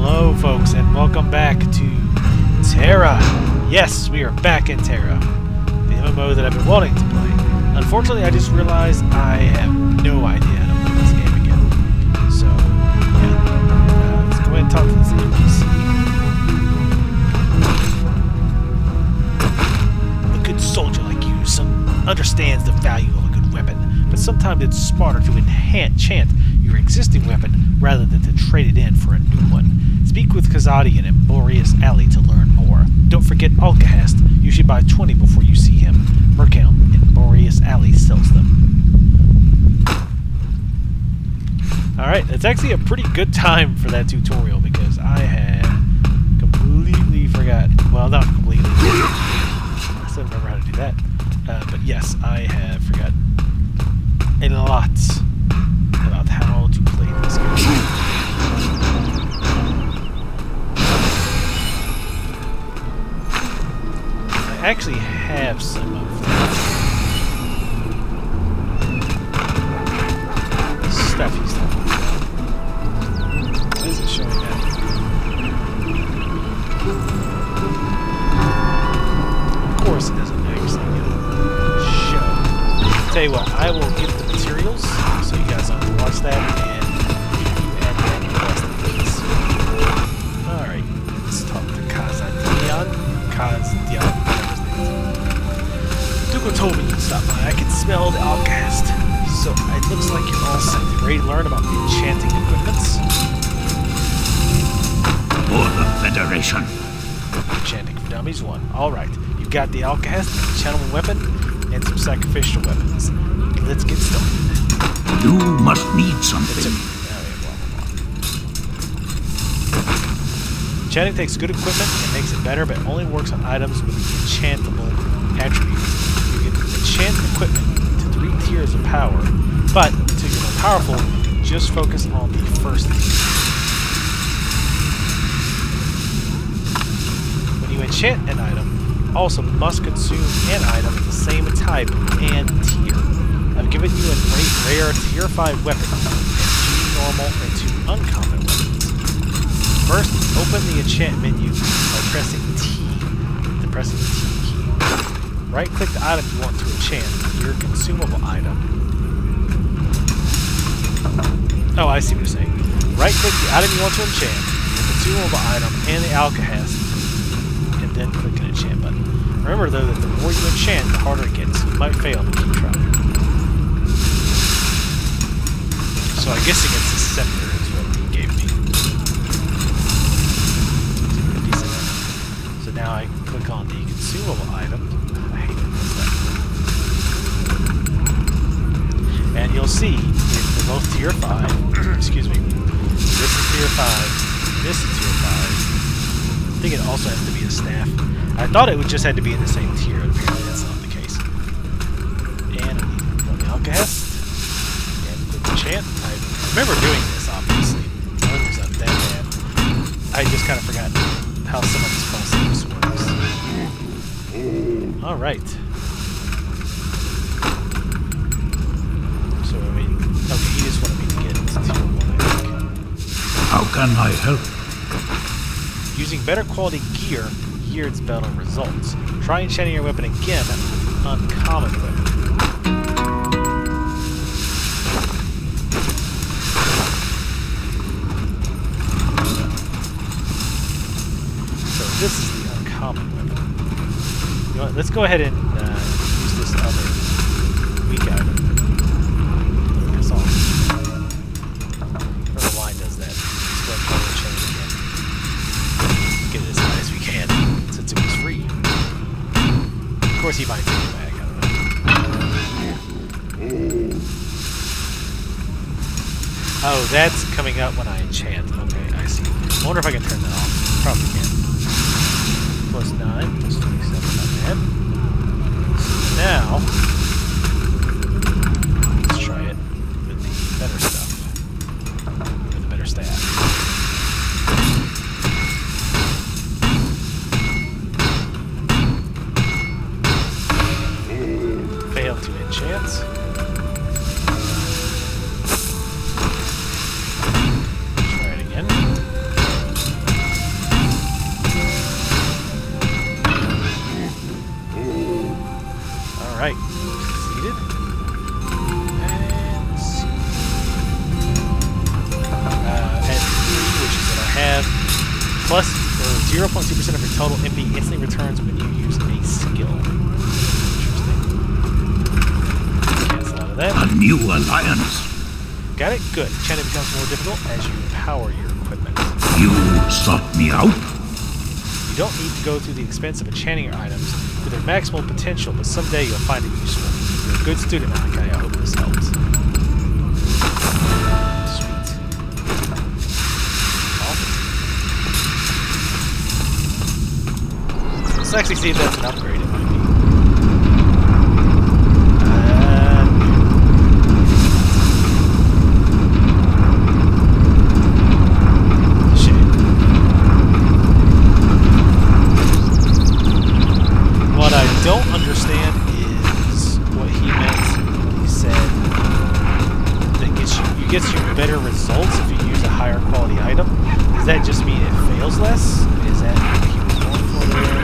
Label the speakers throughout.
Speaker 1: Hello folks, and welcome back to Tera. Yes, we are back in Tera, the MMO that I've been wanting to play. Unfortunately, I just realized I have no idea how to play this game again. So, yeah, let's go ahead and talk to this NPC. A good soldier like you understands the value of a good weapon, but sometimes it's smarter to enchant your existing weapon rather than to trade it in for a new one. Speak with Kazadian in Boreas Alley to learn more. Don't forget Alcahast. You should buy 20 before you see him. Merkelm in Boreas Alley sells them. Alright, it's actually a pretty good time for that tutorial because I had completely forgot. Well, not completely. I still remember how to do that. But yes, I have forgotten a lot about how to play this game. I actually have some of the stuff he's talking about. Why is it showing that? Of course it doesn't actually show. Tell you what, I will get the materials so you guys can watch that and add that in the rest of these. Alright, let's talk to Kazadian. Duko told me you'd stop by. I can smell the Alcahast. So it looks like you're all set. Ready to learn about the enchanting equipments?
Speaker 2: For the Federation.
Speaker 1: Enchanting for Dummies 1. Alright, you've got the Alcahast, an enchantable weapon, and some sacrificial weapons. Let's get started.
Speaker 2: You must need something.
Speaker 1: Enchanting takes good equipment and makes it better, but only works on items with the enchantable attributes. You can enchant equipment to 3 tiers of power, but to get more powerful, just focus on the first tier. When you enchant an item, also must consume an item of the same type and tier. I've given you a rare tier 5 weapon, and 2 normal and 2 uncommon weapons. First, open the enchant menu by pressing T, then pressing the T key. Right-click the item you want to enchant, your consumable item. Oh, I see what you're saying. Right-click the item you want to enchant, your consumable item, and the Alcahast, and then click an enchant button. Remember, though, that the more you enchant, the harder it gets. You might fail, but keep trying. So I'm guessing it's the scepter is what he gave me. So now I click on the consumable item. I hate it. And you'll see they're both tier 5. Excuse me. This is tier 5. This is tier 5. I think it also has to be a staff. I thought it would just have to be in the same tier. Apparently that's not the case. And I need to put the Alcahast. And click enchant. I remember doing this, obviously. I was not that bad. I just kind of forgot how some of this process works. Alright. So, I mean, okay, he just wanted me to get into tier 1, I think.
Speaker 2: How can I help?
Speaker 1: Using better quality gear yields better results. Try enchanting your weapon again with an uncommon weapon. This is the uncommon weapon. You know what, let's go ahead and use this other weak item. Look this off. I don't know why it does that. Let's go ahead and change it again. Get it as high as we can, since it was free. Of course he might take it back, I don't know. Oh, that's coming up when I enchant. Okay, I see. I wonder if I can turn that off. Probably can. Plus 9, plus 27, not bad. So now, let's try it with the better stuff. With the better staff. Failed to enchant. Try it again. Plus, 0.2% of your total MP instantly returns when you use a skill. Interesting. Cancel out of that.
Speaker 2: A new alliance.
Speaker 1: Got it? Good. Enchanting becomes more difficult as you empower your equipment.
Speaker 2: You sought me out?
Speaker 1: You don't need to go through the expense of enchanting your items to their maximal potential, but someday you'll find it useful. You're a good student, Malachi. I hope this helps. Sweet. Awesome. Let's actually see if that's an upgrade. It might be. What I don't understand is what he meant. He said that gets you better results if you use a higher quality item. Does that just mean it fails less? Is that what he was going for there?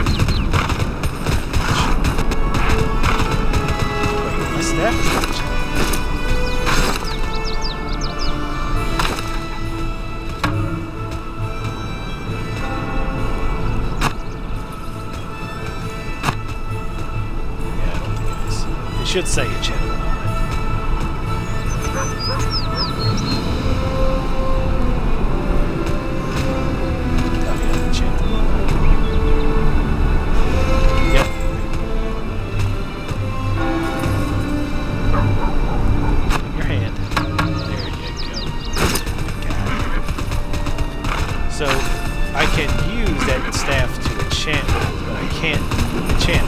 Speaker 1: Wait, less stat? Should say it, channel. Yep. Your hand. There you go. So I can use that staff to enchant, but I can't enchant.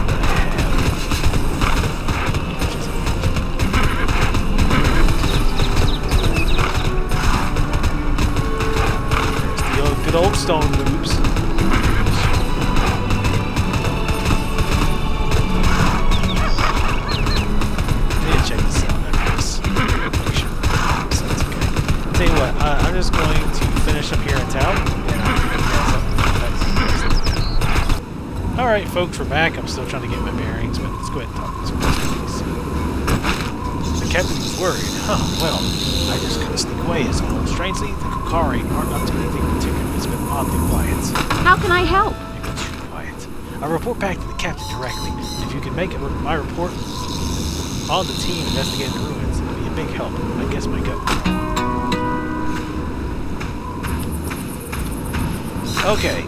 Speaker 1: Good old stone moves. I need to check this out after this. Make sure. So it's okay. Tell you what, I'm just going to finish up here in town. And alright, folks, we're back. I'm still trying to get my bearings, but let's go ahead and talk to this. The captain was worried. Huh, well, I just couldn't sneak away as all. Strangely, the T.E.R.A. aren't up to anything particular. It's been oddly quiet.
Speaker 3: How can I help?
Speaker 1: It's too quiet. I'll report back to the captain directly. If you can make my report on the team investigating the ruins, it'll be a big help. I guess my gut was wrong. Okay,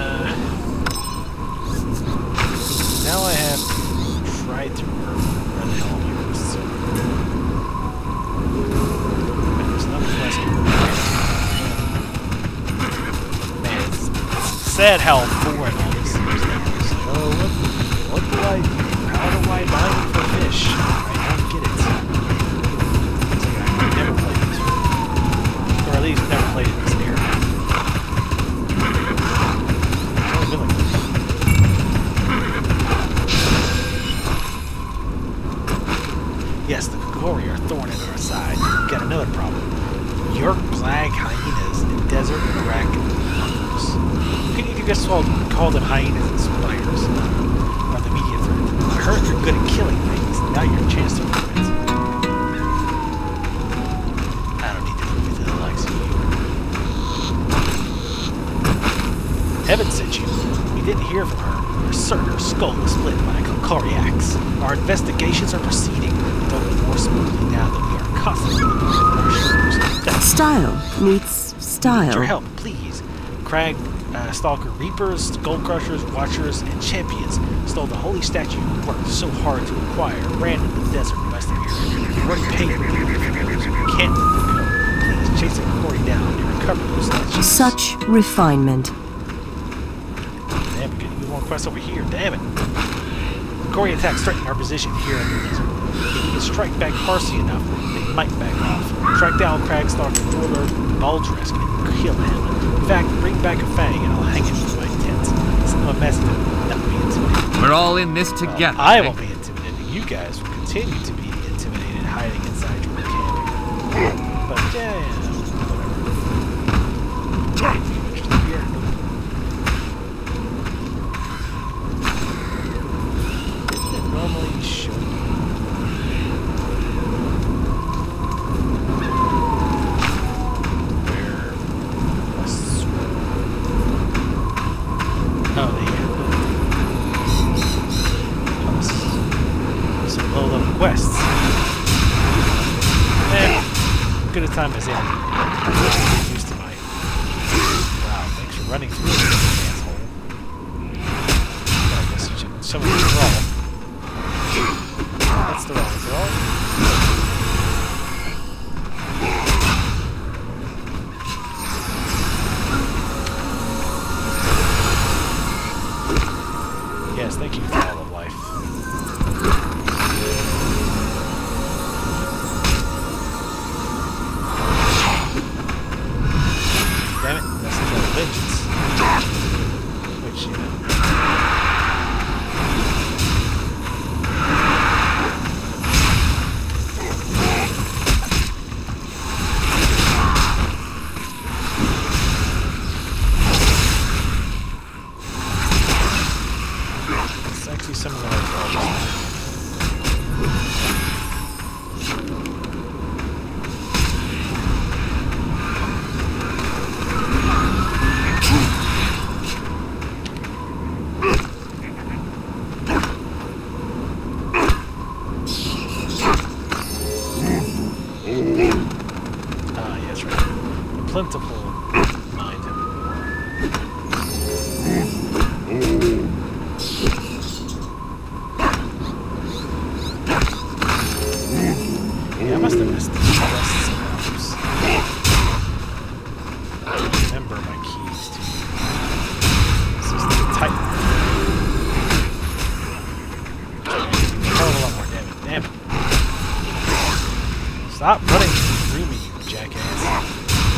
Speaker 1: now I have to try to where the hell am I ghosts? There's nothing less to sad how foreign all this seems like. Oh, what do I do? How do I mine for fish? I don't get it. It's like I've never played this before. Or at least never played it in this area. It's only been like this. Yes, the T.E.R.A. are thorn in our side. We've got another problem. York Plague hyenas in desert Iraq. You can just call them hyenas and spiders. Are the immediate threat. I heard you're good at killing things. Now you're a chance to prove it. I don't need to prove it to the likes of you. Heaven sent you. We didn't hear from her. We're certain her skull was split by a Kokari axe. Our investigations are proceeding, though more smoothly now that we are constantly looking over our shoulders.
Speaker 3: Style meets style.
Speaker 1: Need your help, please. Crag Stalker Reapers, Gold Crushers, Watchers, and Champions stole the holy statue you worked so hard to acquire, ran in the desert west of here. You've already paid me for those. You can't let them go. Please chase the Cory down and recover those statues.
Speaker 3: Such refinement.
Speaker 1: Damn, we get more quests over here. Damn it. Cory attacks threaten our position here in the desert. If we can strike back harshly enough, they might back off. Track down Crag Stalker Warlord Baldresk and kill him. In fact, bring back a fang and I'll hang it from my tent. Send him a message that will not be intimidated.
Speaker 4: We're all in this together.
Speaker 1: I won't be intimidated. You guys will continue to be intimidated hiding inside your camping. But yeah, whatever. Interesting here. Didn't it normally show you? time as in, I'm used to my... Wow, thanks for running through this asshole. I guess you should show me the throw. That's the wrong throw. Yes, thank you for all of life. Damn it, that's the vengeance. Which, you know. It's actually some of the right. Plentiful mind. Yeah, I must have missed the rest sometimes. I remember my keys too. This is the tight. A hell of a lot more damage. Damn it. Stop running through me, you jackass.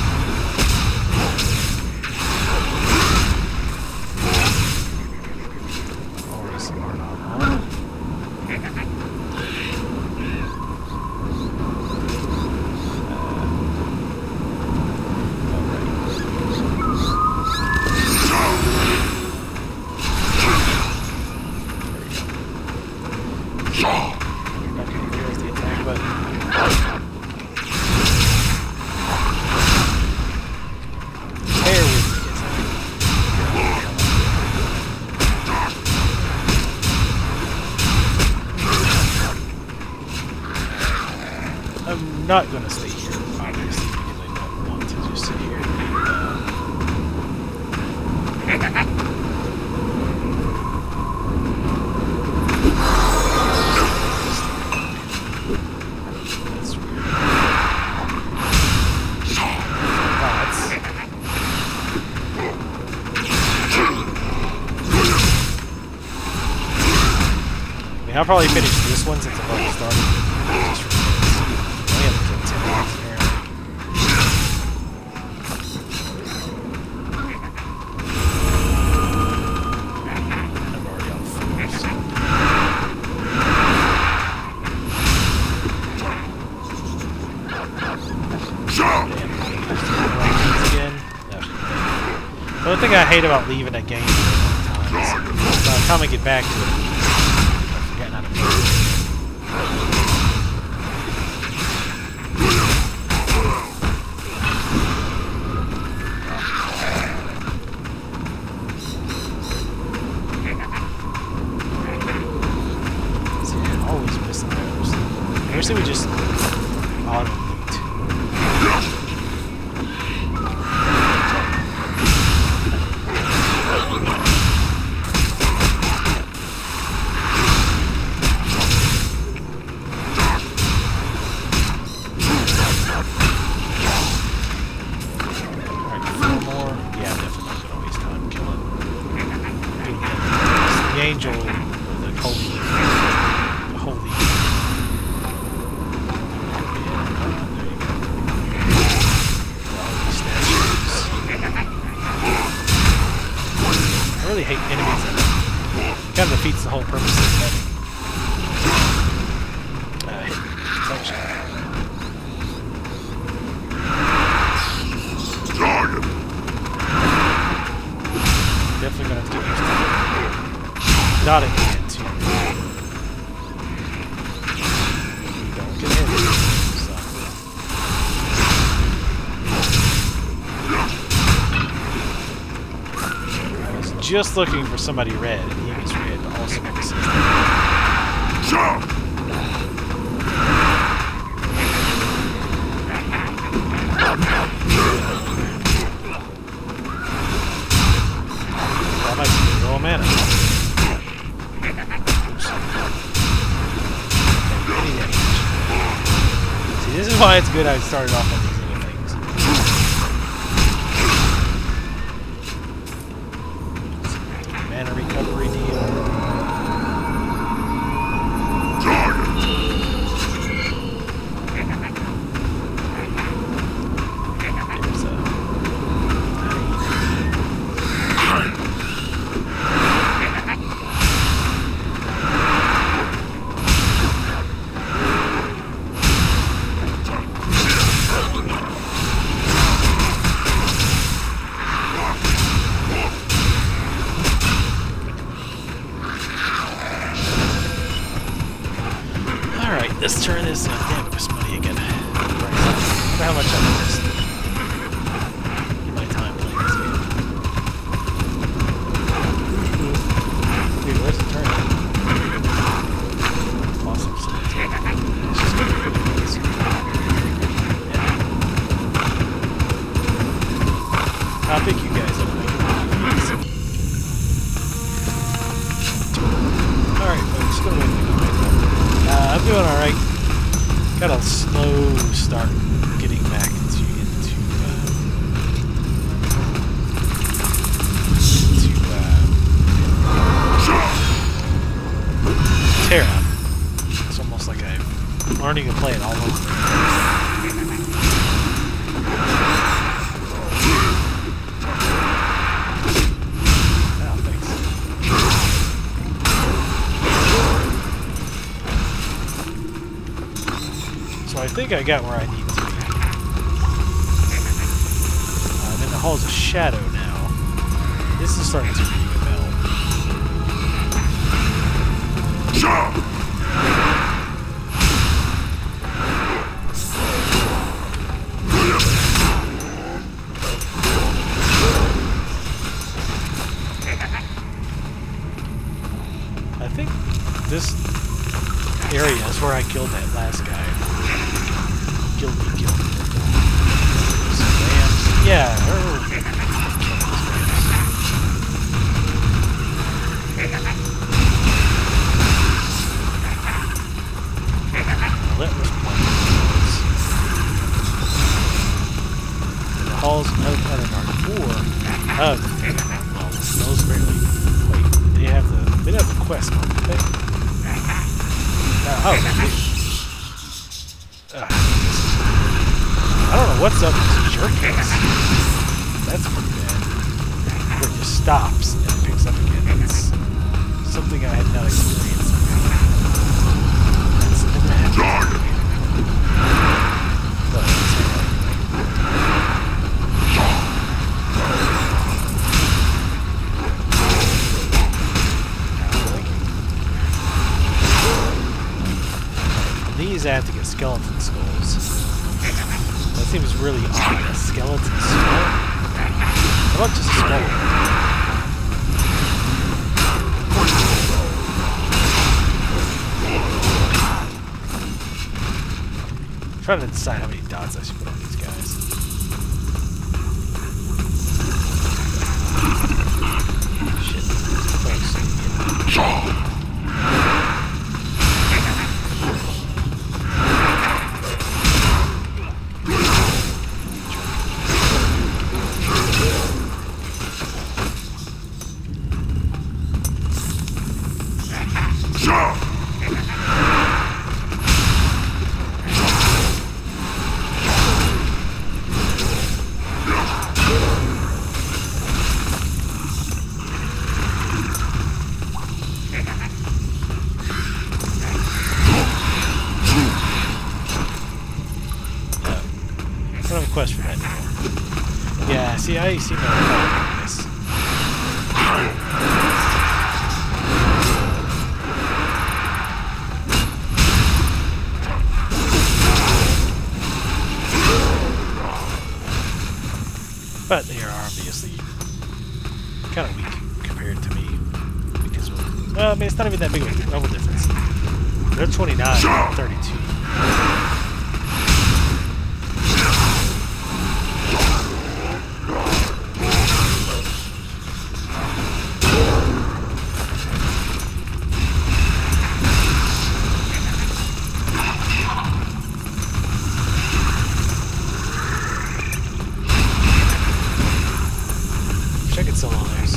Speaker 1: I'm not going to stay here, obviously, because I don't want to just sit here. That's weird. I mean, I'll probably finish this one since I've already started. The only thing I hate about leaving a game sometimes, by the time I get back to it, I'm forgetting how to play it. See, I'm always missing those. I wish they would just auto-loot. Angel, or the holy, there you go. Statues. I really hate enemies in it. It kind of defeats the whole purpose of fighting. Definitely gonna have to get used to it. Not again, too. Don't get hit. So. I was just looking for somebody red, and he was red, but also never sees that. mana. Oops. Okay, any damage. See, this is why it's good I started off on these little things. Mana recovery deal. Let's turn this damn this money again. I wonder how much I missed. My time playing this game. Dude, where's the turn? Awesome. So let's just go for this. Yeah. I'll pick you guys up. Alright, folks, go ahead. I'm doing alright. Got a slow start getting back into T.E.R.A. It's almost like I'm learning to play it all over. I think I got where I need to be. I'm in the Halls of Shadow now. This is starting to ring a bell. I think this area is where I killed that last guy. Kill me. Yeah. That was the halls of Othermark 4. Well, those barely. Wait, they have the quest mark, don't they? I don't know what's up with this jerk case. That's pretty bad. Where it just stops and it picks up again. That's something I had not experienced. That's never happened. But it's these I have to get skeleton skulls. That seems really odd. A skeleton skull? How about just a skull? I'm trying to decide how many dots I should put on these guys. Shit. Close. Quest for that anymore. Yeah, see, I see no problem with this. But they are obviously kind of weak compared to me. Because, well, I mean, it's not even that big of a level difference. They're 29, I'm 32. can sell all those.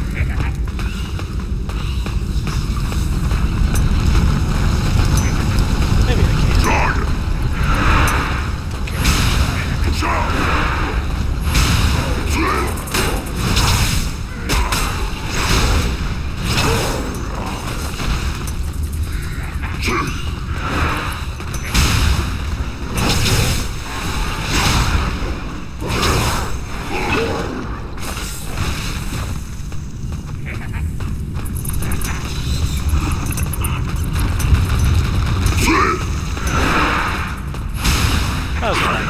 Speaker 1: Maybe I can. Don't care. That was right.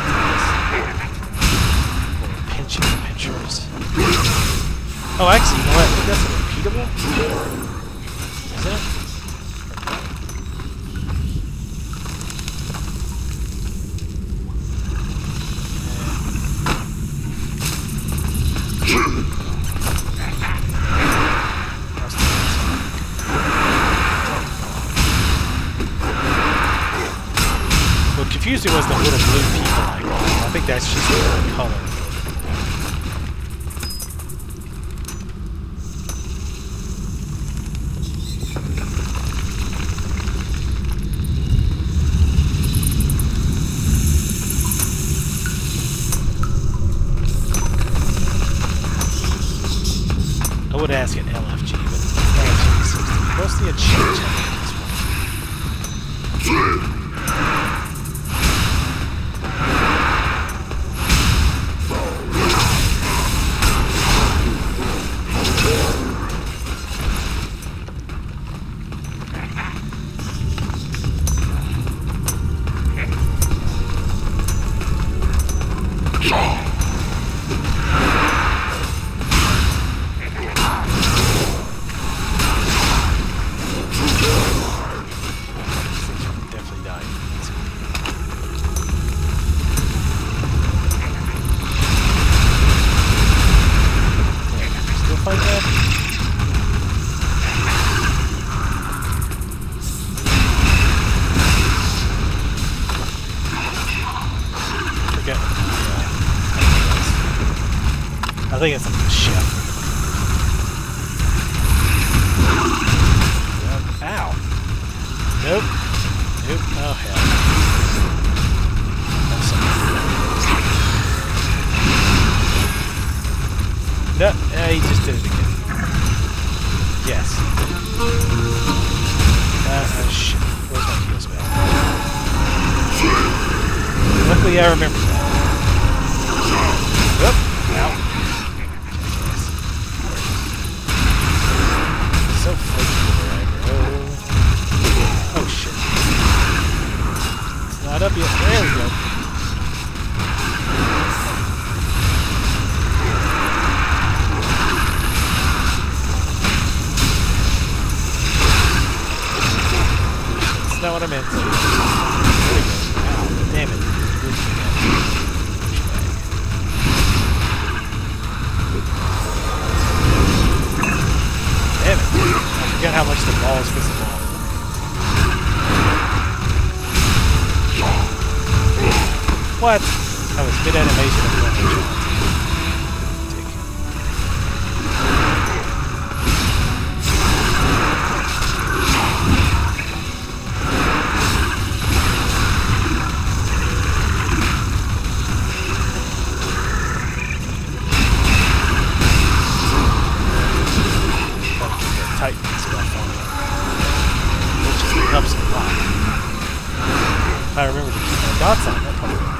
Speaker 1: Pinchers. Oh, actually, you know what? I think that's repeatable. Is it? What confused me was the little blue people icon. I think that's just the color. I would ask an LFG, but LFG seems to be mostly a chit-chat at this point. I think it's a chef. Ow. Nope. Nope. Oh, hell. No, he just did it again. Yes. Oh, shit. Where's my heal spell? Luckily, I remember that. Oop. Ow. So flaky where I go. Oh shit. It's not up yet. There we go. That's not what I meant. There we go. Ow, damn it. Damn it. I forgot how much the ball is supposed to fall. What? That was mid-animation of one shot. Titan stuff on it. Which just helps a lot. If I remember to keep my dots on, that probably would.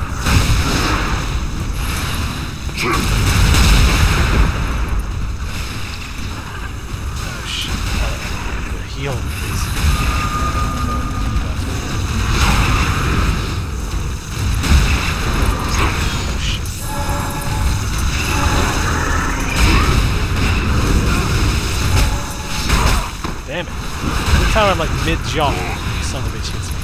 Speaker 1: Oh shit. The heal is. Oh shit. Damn it. Every time I'm like mid-jump, son of a bitch hits me.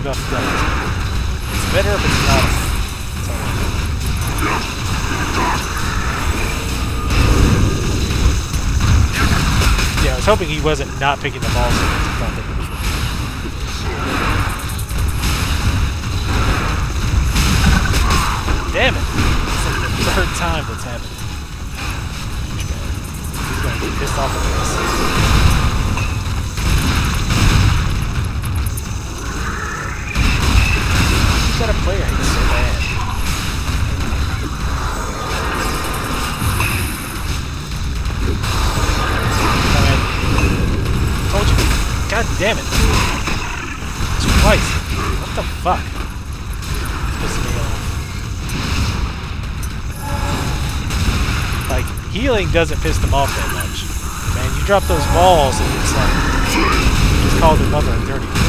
Speaker 1: debuff does. It's better if it's not. That's all I know. Yeah, I was hoping he wasn't not picking the balls. Damn it! It's like the third time that's happened. He's gonna get pissed off at this. He's got a player hate so bad. Told you. God damn it. Twice. What the fuck? It's pissing me off. Like, healing doesn't piss them off that much. Man, you drop those balls and it's like, just call their mother a dirty fool.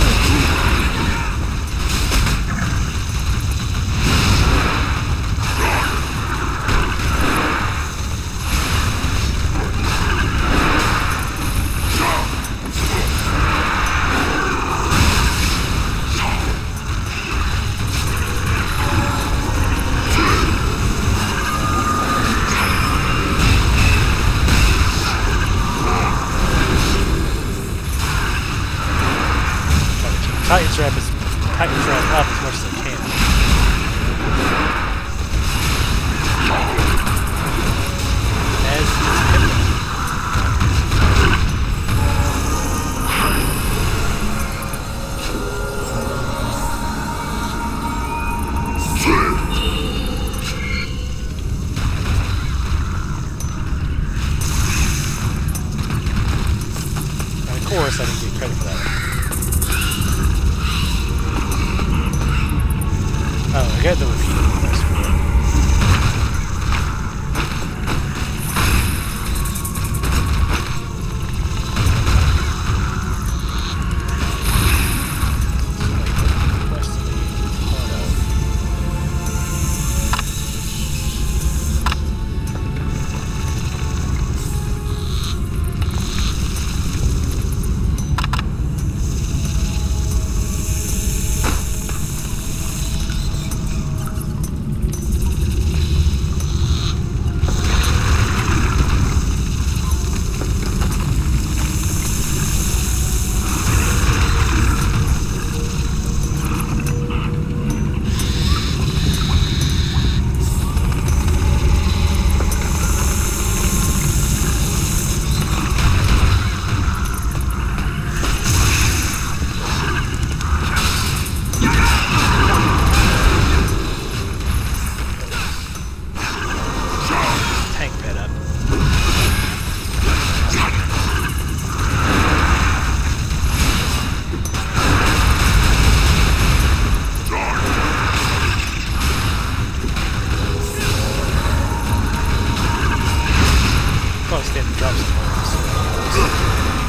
Speaker 1: Titan trap up as much as I can. As is Pippa. And of course, I didn't get credit for that. Oh, I got the repeating quest for it. Stand and drop some.